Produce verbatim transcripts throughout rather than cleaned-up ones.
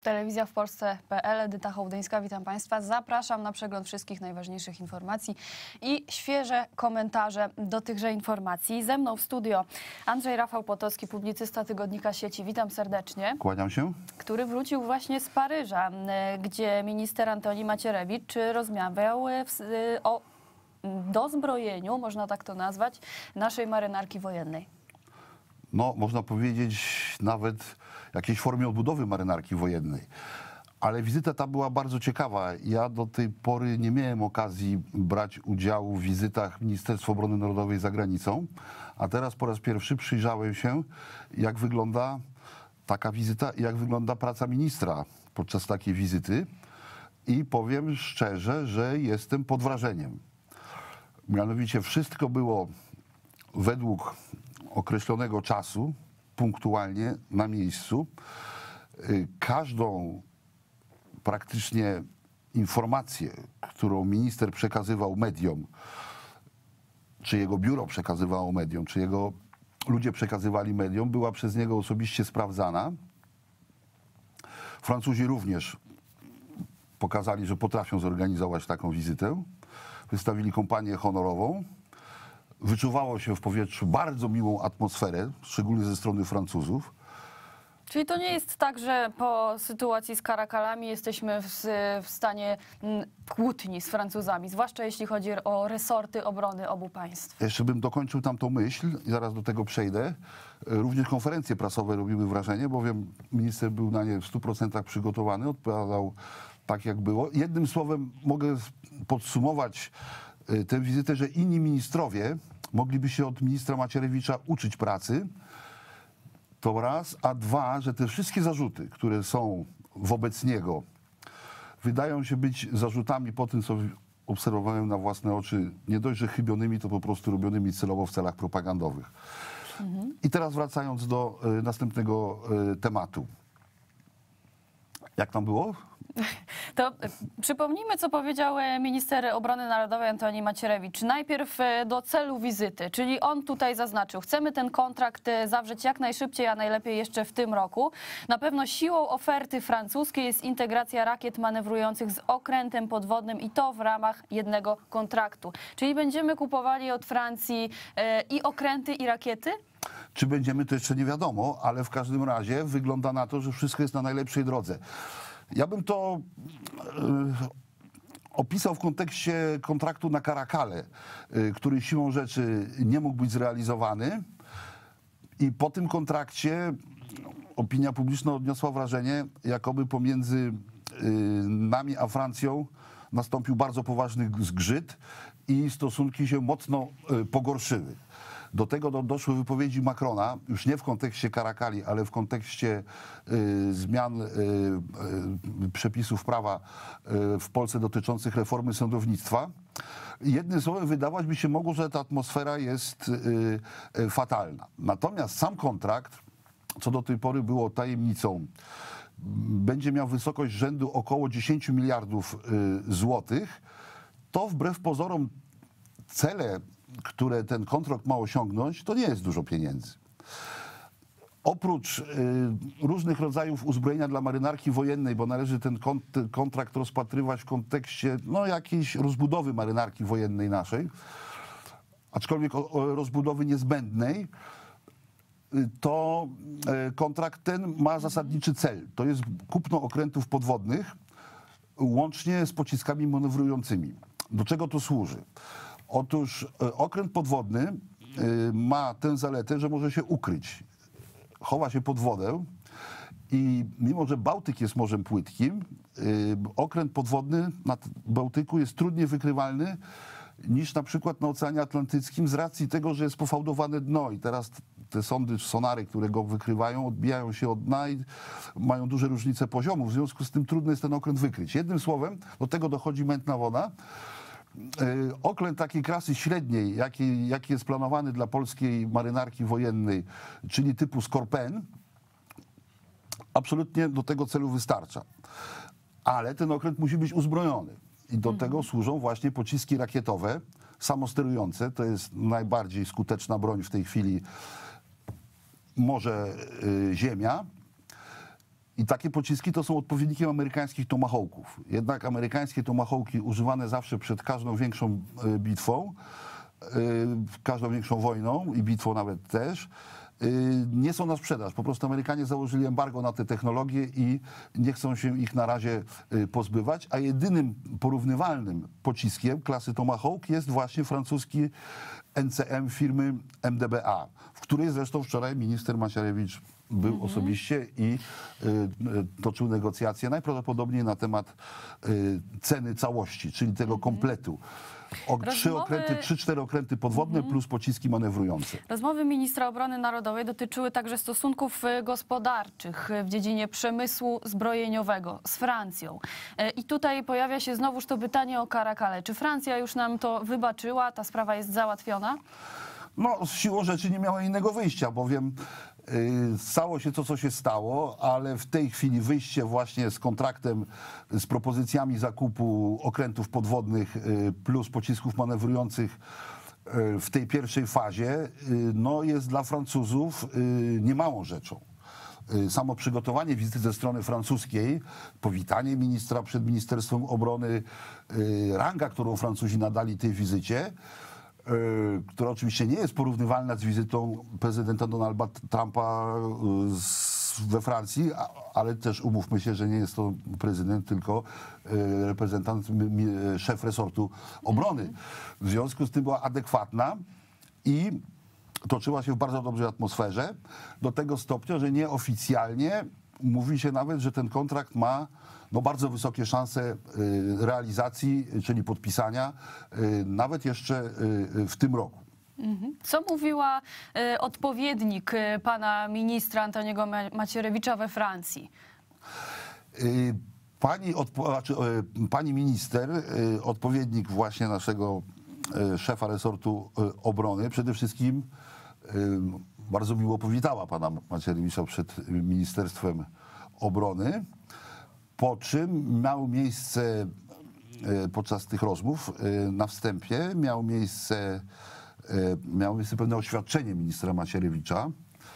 Telewizja w Polsce kropka pe el, Edyta Hołdyńska, witam Państwa. Zapraszam na przegląd wszystkich najważniejszych informacji i świeże komentarze do tychże informacji. Ze mną w studio Andrzej Rafał Potocki, publicysta tygodnika Sieci. Witam serdecznie. Kłaniam się. Który wrócił właśnie z Paryża, gdzie minister Antoni Macierewicz rozmawiał w, o dozbrojeniu, można tak to nazwać, naszej marynarki wojennej. No, można powiedzieć nawet jakiejś formie odbudowy marynarki wojennej. Ale wizyta ta była bardzo ciekawa. Ja do tej pory nie miałem okazji brać udziału w wizytach Ministerstwa Obrony Narodowej za granicą, a teraz po raz pierwszy przyjrzałem się, jak wygląda taka wizyta i jak wygląda praca ministra podczas takiej wizyty. I powiem szczerze, że jestem pod wrażeniem. Mianowicie wszystko było według określonego czasu, punktualnie, na miejscu. Każdą praktycznie informację, którą minister przekazywał mediom, czy jego biuro przekazywało mediom, czy jego ludzie przekazywali mediom, była przez niego osobiście sprawdzana. Francuzi również pokazali, że potrafią zorganizować taką wizytę. Wystawili kompanię honorową. Wyczuwało się w powietrzu bardzo miłą atmosferę, szczególnie ze strony Francuzów. Czyli to nie jest tak, że po sytuacji z Karakalami jesteśmy w, w stanie kłótni z Francuzami, zwłaszcza jeśli chodzi o resorty obrony obu państw. Jeszcze bym dokończył tamtą myśl i zaraz do tego przejdę. Również konferencje prasowe robiły wrażenie, bowiem minister był na nie w stu procentach przygotowany, odpowiadał tak, jak było. Jednym słowem mogę podsumować tę wizytę, że inni ministrowie mogliby się od ministra Macierewicza uczyć pracy. To raz, a dwa, że te wszystkie zarzuty, które są wobec niego, wydają się być zarzutami po tym, co obserwowałem na własne oczy, nie dość, że chybionymi, to po prostu robionymi celowo w celach propagandowych. Mhm. I teraz wracając do y, następnego y, tematu. Jak tam było? To przypomnijmy, co powiedział minister obrony narodowej Antoni Macierewicz. Najpierw do celu wizyty, czyli on tutaj zaznaczył, chcemy ten kontrakt zawrzeć jak najszybciej, a najlepiej jeszcze w tym roku. Na pewno siłą oferty francuskiej jest integracja rakiet manewrujących z okrętem podwodnym i to w ramach jednego kontraktu. Czyli będziemy kupowali od Francji i okręty, i rakiety? Czy będziemy, to jeszcze nie wiadomo, ale w każdym razie wygląda na to, że wszystko jest na najlepszej drodze. Ja bym to y, opisał w kontekście kontraktu na Karakale, y, który siłą rzeczy nie mógł być zrealizowany. I po tym kontrakcie opinia publiczna odniosła wrażenie, jakoby pomiędzy y, nami a Francją nastąpił bardzo poważny zgrzyt i stosunki się mocno y, pogorszyły. Do tego do, doszły wypowiedzi Macrona, już nie w kontekście Karakali, ale w kontekście y, zmian y, y, przepisów prawa y, w Polsce dotyczących reformy sądownictwa. Jednym słowem wydawać by się mogło, że ta atmosfera jest y, y, fatalna. Natomiast sam kontrakt, co do tej pory było tajemnicą, będzie miał wysokość rzędu około dziesięciu miliardów y, złotych. To wbrew pozorom cele, które ten kontrakt ma osiągnąć, to nie jest dużo pieniędzy. Oprócz y, różnych rodzajów uzbrojenia dla marynarki wojennej, bo należy ten, kont ten kontrakt rozpatrywać w kontekście no, jakiejś rozbudowy marynarki wojennej naszej, aczkolwiek o, o rozbudowy niezbędnej, y, to y, kontrakt ten ma zasadniczy cel. To jest kupno okrętów podwodnych, łącznie z pociskami manewrującymi. Do czego to służy? Otóż okręt podwodny ma tę zaletę, że może się ukryć. Chowa się pod wodę i mimo, że Bałtyk jest morzem płytkim, okręt podwodny na Bałtyku jest trudniej wykrywalny niż na przykład na Oceanie Atlantyckim z racji tego, że jest pofałdowane dno i teraz te sondy, sonary, które go wykrywają, odbijają się od dna i mają duże różnice poziomów. W związku z tym trudno jest ten okręt wykryć. Jednym słowem, do tego dochodzi mętna woda. Okręt takiej klasy średniej, jaki, jaki jest planowany dla polskiej marynarki wojennej, czyli typu Skorpen, absolutnie do tego celu wystarcza. Ale ten okręt musi być uzbrojony i do mhm. tego służą właśnie pociski rakietowe, samosterujące. To jest najbardziej skuteczna broń w tej chwili, morze, y, ziemia. I takie pociski to są odpowiednikiem amerykańskich tomahawków. Jednak amerykańskie tomahawki używane zawsze przed każdą większą e, bitwą, e, każdą większą wojną i bitwą nawet też, e, nie są na sprzedaż. Po prostu Amerykanie założyli embargo na te technologie i nie chcą się ich na razie e, pozbywać, a jedynym porównywalnym pociskiem klasy Tomahawk jest właśnie francuski N C M firmy M D B A, w której zresztą wczoraj minister Macierewicz był mhm. osobiście i y, y, toczył negocjacje najprawdopodobniej na temat y, ceny całości, czyli tego mhm. kompletu. O, Rozmowy... trzy okręty, trzy, cztery okręty podwodne mhm. plus pociski manewrujące. Rozmowy ministra obrony narodowej dotyczyły także stosunków gospodarczych w dziedzinie przemysłu zbrojeniowego z Francją. I tutaj pojawia się znowuż to pytanie o Karakale. Czy Francja już nam to wybaczyła? Ta sprawa jest załatwiona? No, z siłą rzeczy nie miała innego wyjścia, bowiem yy, stało się to, co się stało, ale w tej chwili wyjście właśnie z kontraktem, z propozycjami zakupu okrętów podwodnych yy, plus pocisków manewrujących yy, w tej pierwszej fazie, yy, no, jest dla Francuzów yy, niemałą rzeczą. Yy, samo przygotowanie wizyty ze strony francuskiej, powitanie ministra przed Ministerstwem Obrony, yy, ranga, którą Francuzi nadali tej wizycie, która oczywiście nie jest porównywalna z wizytą prezydenta Donalda Trumpa we Francji, ale też umówmy się, że nie jest to prezydent, tylko reprezentant, szef resortu obrony. W związku z tym była adekwatna i toczyła się w bardzo dobrej atmosferze, do tego stopnia, że nieoficjalnie mówi się nawet, że ten kontrakt ma no, bardzo wysokie szanse y, realizacji, czyli podpisania, y, nawet jeszcze y, w tym roku. Co mówiła y, odpowiednik y, pana ministra Antoniego Macierewicza we Francji? Y, pani, odpo, znaczy, y, pani minister, y, odpowiednik właśnie naszego y, szefa resortu y, obrony, przede wszystkim y, bardzo miło powitała pana Macierewicza przed Ministerstwem Obrony, po czym miało miejsce podczas tych rozmów na wstępie, miało miejsce, miało miejsce pewne oświadczenie ministra Macierewicza.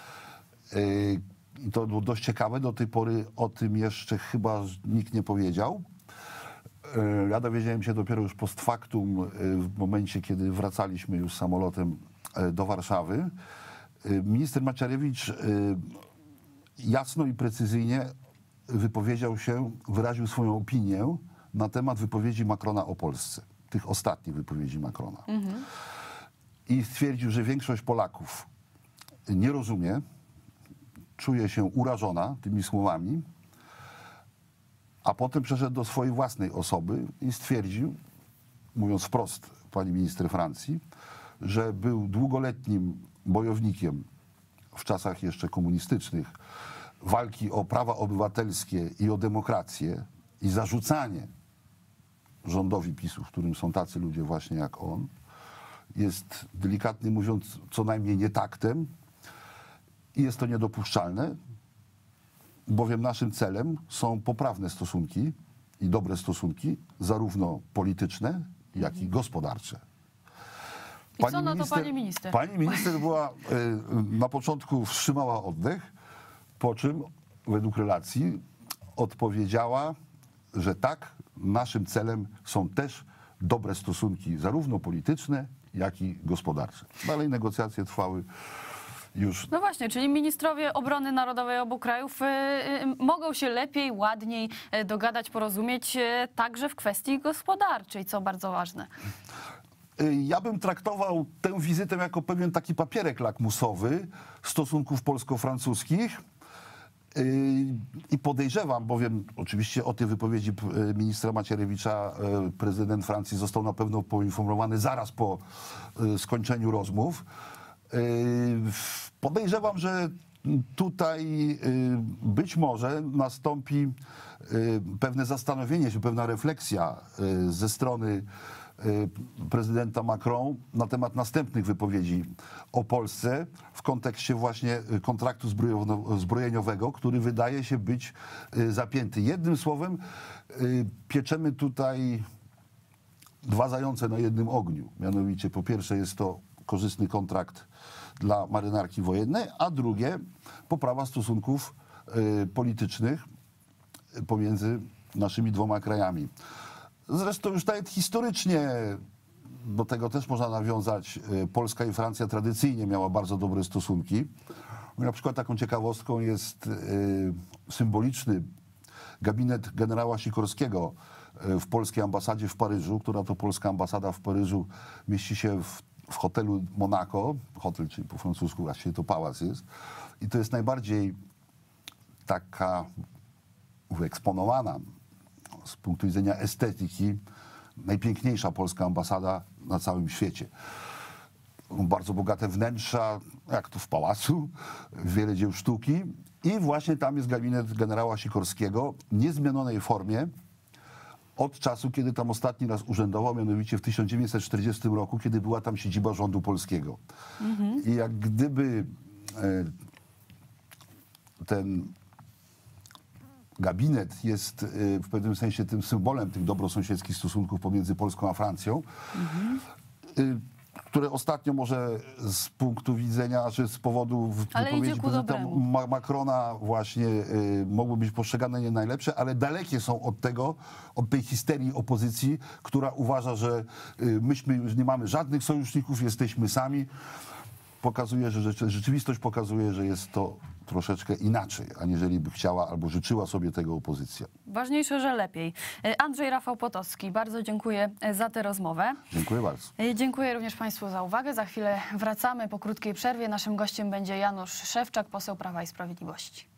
I to było dość ciekawe, do tej pory o tym jeszcze chyba nikt nie powiedział. Ja dowiedziałem się dopiero już post factum, w momencie, kiedy wracaliśmy już samolotem do Warszawy. Minister Macierewicz jasno i precyzyjnie wypowiedział się, wyraził swoją opinię na temat wypowiedzi Macrona o Polsce, tych ostatnich wypowiedzi Macrona. Mhm. I stwierdził, że większość Polaków nie rozumie, czuje się urażona tymi słowami, a potem przeszedł do swojej własnej osoby i stwierdził, mówiąc wprost pani minister Francji, że był długoletnim bojownikiem w czasach jeszcze komunistycznych walki o prawa obywatelskie i o demokrację i zarzucanie rządowi PiSu, w którym są tacy ludzie właśnie jak on, jest delikatnie mówiąc co najmniej nietaktem i jest to niedopuszczalne, bowiem naszym celem są poprawne stosunki i dobre stosunki, zarówno polityczne, jak i gospodarcze. I pani co na minister, to pani minister? Pani minister była, na początku wstrzymała oddech, po czym według relacji odpowiedziała, że tak, naszym celem są też dobre stosunki, zarówno polityczne, jak i gospodarcze. Dalej negocjacje trwały już. No właśnie, czyli ministrowie obrony narodowej obu krajów y, y, mogą się lepiej, ładniej y, dogadać, porozumieć y, także w kwestii gospodarczej, co bardzo ważne. Ja bym traktował tę wizytę jako pewien taki papierek lakmusowy stosunków polsko-francuskich i podejrzewam, bowiem oczywiście o tej wypowiedzi ministra Macierewicza prezydent Francji został na pewno poinformowany zaraz po skończeniu rozmów. Podejrzewam, że tutaj być może nastąpi pewne zastanowienie się, pewna refleksja ze strony prezydenta Macron na temat następnych wypowiedzi o Polsce w kontekście właśnie kontraktu zbrojeniowego, który wydaje się być zapięty. Jednym słowem, pieczemy tutaj dwa zające na jednym ogniu. Mianowicie po pierwsze jest to korzystny kontrakt dla marynarki wojennej, a drugie poprawa stosunków politycznych pomiędzy naszymi dwoma krajami. Zresztą już nawet historycznie do tego też można nawiązać. Polska i Francja tradycyjnie miała bardzo dobre stosunki. Na przykład taką ciekawostką jest symboliczny gabinet generała Sikorskiego w polskiej ambasadzie w Paryżu, która to polska ambasada w Paryżu mieści się w, w hotelu Monaco. Hotel, czyli po francusku właściwie to pałac jest. I to jest najbardziej taka wyeksponowana z punktu widzenia estetyki najpiękniejsza polska ambasada na całym świecie. Bardzo bogate wnętrza, jak to w pałacu, wiele dzieł sztuki i właśnie tam jest gabinet generała Sikorskiego w niezmienionej formie od czasu, kiedy tam ostatni raz urzędował, mianowicie w tysiąc dziewięćset czterdziestym roku, kiedy była tam siedziba rządu polskiego. Mhm. I jak gdyby ten gabinet jest w pewnym sensie tym symbolem tych dobrosąsiedzkich stosunków pomiędzy Polską a Francją, mhm. które ostatnio może z punktu widzenia, czy z powodu wypowiedzi prezydenta Ma Macrona właśnie y, mogły być postrzegane nie najlepsze, ale dalekie są od tego, od tej histerii opozycji, która uważa, że y, myśmy już nie mamy żadnych sojuszników, jesteśmy sami. Pokazuje, że rzeczy, rzeczywistość pokazuje, że jest to troszeczkę inaczej, aniżeli by chciała albo życzyła sobie tego opozycja. Ważniejsze, że lepiej. Andrzej Rafał Potocki, bardzo dziękuję za tę rozmowę. Dziękuję bardzo. Dziękuję również Państwu za uwagę. Za chwilę wracamy po krótkiej przerwie. Naszym gościem będzie Janusz Szewczak, poseł Prawa i Sprawiedliwości.